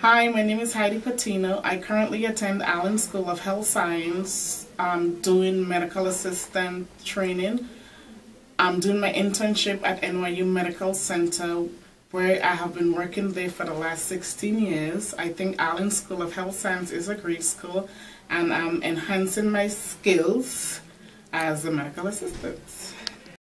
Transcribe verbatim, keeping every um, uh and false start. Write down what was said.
Hi, my name is Heidi Patino. I currently attend Allen School of Health Science. I'm doing medical assistant training. I'm doing my internship at N Y U Medical Center, where I have been working there for the last sixteen years. I think Allen School of Health Science is a great school, and I'm enhancing my skills as a medical assistant.